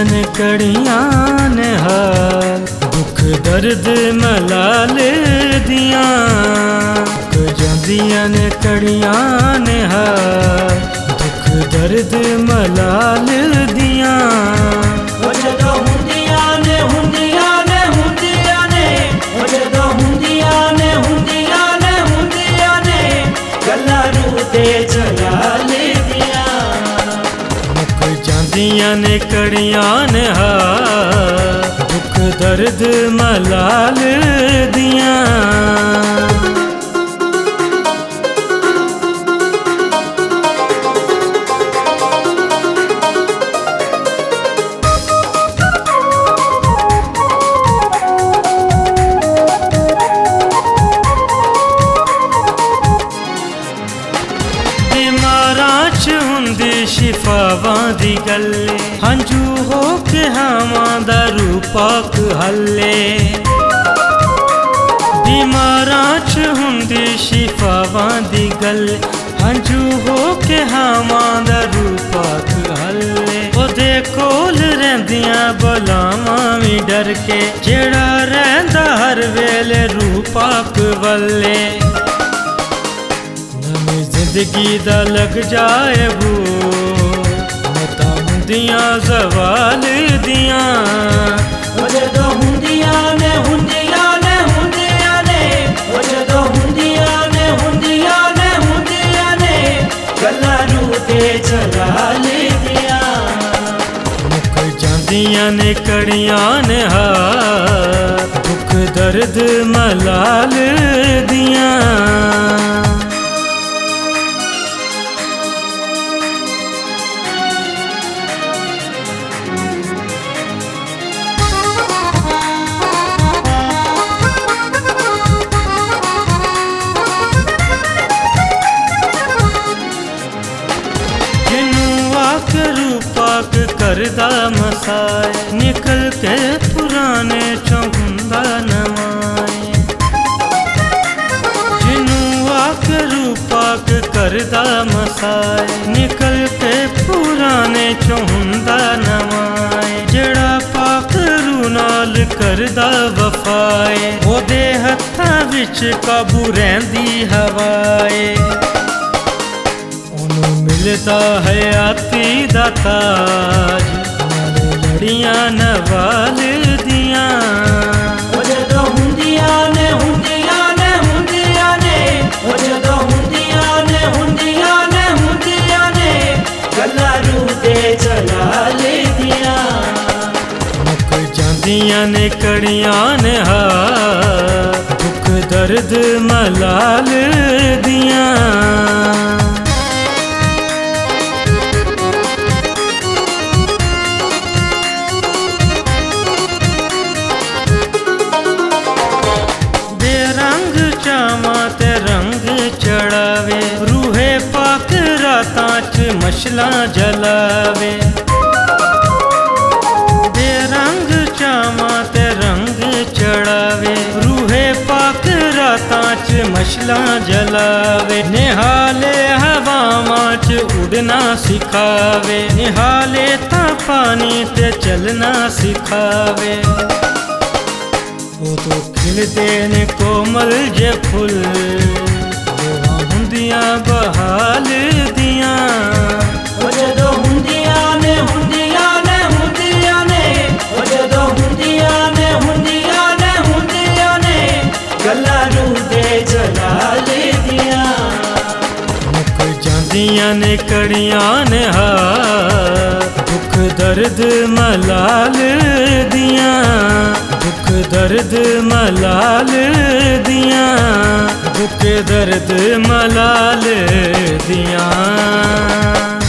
ने कड़ियां ने हाल दुख दर्द मलाल दियां जांदियां ने कड़ियां ने हाल दुख दर्द मलाल दियां जदों हुंदियां ने हुंदियां ने हुंदियां ने जदों हुंदियां ने हुंदियां ने हुंदियां ने गल्लां रूह ते जलाल दियां मुक जांदियां ने कड़ियां ने हाल दुख दर्द मलाल दियां शिफावां दी गल्ले हंजू हो के हावां दा रूपाक हल्ले बीमारां च हुंदी शिफावां दी गल्ले हंजू हो के हावां दा रूपाक हल्ले ओदे कोल रहिंदियां बलावां भी डर के जेड़ा रहिंदा हर वेले रूपाक वल्ले नवीं जिंदगी दा लग जाए बू हुंदियां ज़वाल दियां जदों हुंदियां ने हुंदियां ने हुंदियां ने जदों हुंदियां ने हुंदियां ने हुंदियां ने गल्लां रूह ते जलाल दियां मुक जांदियां ने कड़ियां ने हाल दुख दर्द मलाल दियां करदा मसाए निकल के पुराने चौंदा नवाए जिनू आक रूपाक करदा मसाए निकल के पुराने चौंदा नवाए जड़ा पाक रू नाल करदा वफाए ओदे हत्थां विच काबू रहिंदी हवाए मिलता है आती दा ताज नाले लड़ियां नवाल दियां जदों हुंदियां ने हुंदियां ने हुंदियां ने जदों हुंदियां ने हुंदियां ने हुंदियां ने गल्लां रूह ते जलाल दियां मुक जांदियां ने कड़ियां ने हाल दुख दर्द मलाल दियां चढ़ावे रूहे पाक रातां च मशलां जलावे बेरंग चावां ते रंग चढ़ावे रूहे पाक रातां च मशलां जलावे निहाले हवावां च उड़ना सिखावे निहाले तां पानी ते चलना सिखावे वो तो खिलदे ने कोमल जे फुल हुंदियां बहाल दियां जदों हुंदियां ने हुंदियां ने हुंदियां ने जदों हुंदियां ने हुंदियां ने हुंदियां ने गल्लां रूह ते जलाल दियां मुक जांदियां ने कड़ियां ने हाल दुख दर्द मलाल दियां दुख दर्द मलाल दियां दुख दर्द मलाल दियां।